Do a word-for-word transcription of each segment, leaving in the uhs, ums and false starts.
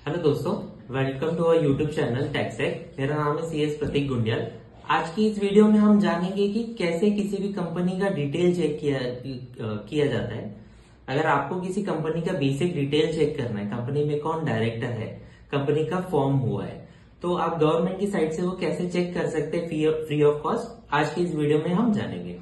Hello दोस्तों, welcome to our YouTube channel टेक्सेक। मेरा नाम है सी एस प्रतीक गुंडियाल। आज की इस वीडियो में हम जानेंगे कि कैसे किसी भी कंपनी का डिटेल चेक किया किया जाता है। अगर आपको किसी कंपनी का बेसिक डिटेल चेक करना है, कंपनी में कौन डायरेक्टर है, कंपनी का फॉर्म हुआ है, तो आप गवर्नमेंट की साइट से वो कैसे चेक कर सकते हैं फ्री ऑफ कॉस्ट, आज की इस वीडियो में हम जानेंगे।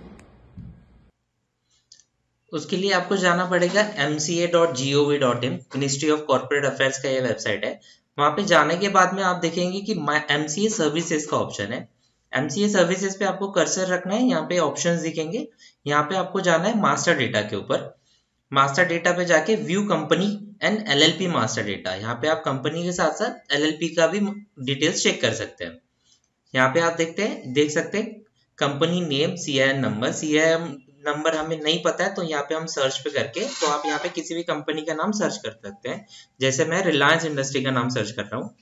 उसके लिए आपको जाना पड़ेगा M C A dot G O V dot in, ministry of corporate affairs का ये वेबसाइट है। वहां पे जाने के बाद में आप देखेंगे कि एम सी ए सर्विसेज का ऑप्शन है। एम सी ए सर्विसेज पे आपको कर्सर रखना है, यहाँ पे ऑप्शंस दिखेंगे। यहाँ पे आपको जाना है मास्टर डेटा के ऊपर। मास्टर डेटा पे जाके view company and L L P master data, यहाँ पे आप कंपनी के साथ साथ एल एल पी का भी डिटेल्स चेक कर सकते हैं। यहाँ पे आप देखते हैं देख सकते हैं company name, C I N number. सी आई एन नंबर हमें नहीं पता है तो यहाँ पे हम सर्च पे करके, तो आप यहाँ पे किसी भी कंपनी का नाम सर्च कर सकते हैं। जैसे मैं रिलायंस इंडस्ट्री का नाम सर्च कर रहा हूँ,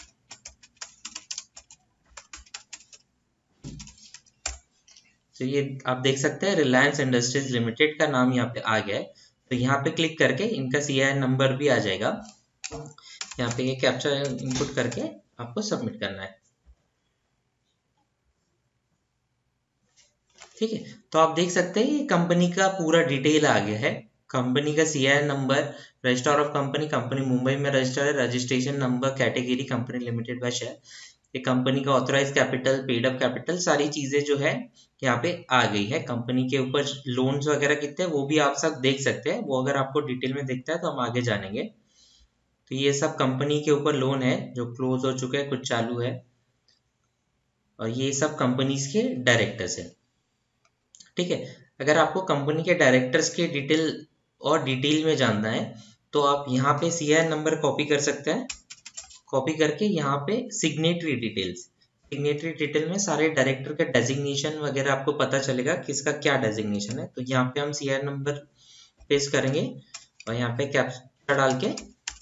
तो ये आप देख सकते हैं रिलायंस इंडस्ट्रीज लिमिटेड का नाम यहाँ पे आ गया है। तो यहाँ पे क्लिक करके इनका सी आई एन नंबर भी आ जाएगा। यहाँ पे ये कैप्चा इनपुट करके आपको सबमिट करना है। ठीक है, तो आप देख सकते हैं ये कंपनी का पूरा डिटेल आ गया है। कंपनी का C I N number, register of company, company Mumbai में रजिस्टर है, registration number, category company limited by share, ये कंपनी का authorise capital, paid up capital, सारी चीजें जो है यहाँ पे आ गई है। कंपनी के ऊपर लोन्स वगैरह कितने हैं वो भी आप सब देख सकते हैं। वो अगर आपको डिटेल में दिखता है तो हम आगे जानेंगे। तो ये सब कंपनी के ऊपर लोन है जो क्लोज हो चुके हैं, कुछ चालू है, और ये सब कंपनीज के डायरेक्टर्स है। ठीक है, अगर आपको कंपनी के डायरेक्टर्स के डिटेल और डिटेल में जानना है तो आप यहाँ पे C I N number copy कर सकते हैं। कॉपी करके यहाँ पे सिग्नेटरी डिटेल्स, सिग्नेटरी डिटेल में सारे डायरेक्टर का डेजिग्नेशन वगैरह आपको पता चलेगा किसका क्या डेजिग्नेशन है। तो यहाँ पे हम C I N number paste करेंगे और यहाँ पे कैप्चा डाल के,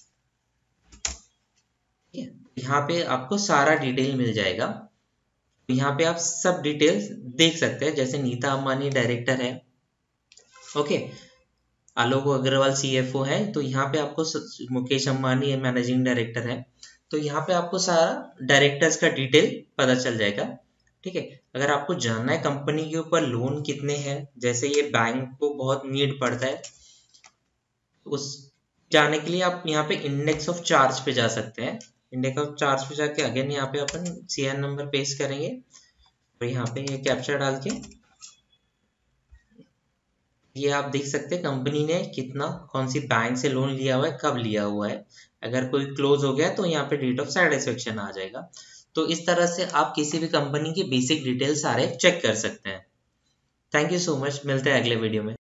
ठीक है, यहाँ पे आपको सारा डिटेल मिल जाएगा। यहाँ पे आप सब डिटेल्स देख सकते हैं। जैसे नीता अंबानी डायरेक्टर है, okay, Alok Agarwal C F O है, तो यहाँ पे आपको मुकेश अंबानी मैनेजिंग डायरेक्टर है, तो यहाँ पे आपको सारा डायरेक्टर्स का डिटेल पता चल जाएगा। ठीक है, अगर आपको जानना है कंपनी के ऊपर लोन कितने हैं, जैसे ये बैंक को बहुत नीड पड़ता है, उस जाने के लिए आप यहाँ पे इंडेक्स ऑफ चार्ज पे जा सकते हैं। इंडेक्स ऑफ चार्ज पे जाके अगेन यहाँ पे अपन C I N number paste करेंगे और यहाँ पे ये कैप्चा डाल के ये आप देख सकते हैं कंपनी ने कितना, कौन सी बैंक से लोन लिया हुआ है, कब लिया हुआ है। अगर कोई क्लोज हो गया तो यहाँ पे डेट ऑफ सेटिस्फेक्शन आ जाएगा। तो इस तरह से आप किसी भी कंपनी की बेसिक डिटेल सारे चेक कर सकते हैं। थैंक यू सो मच, मिलते हैं अगले वीडियो में।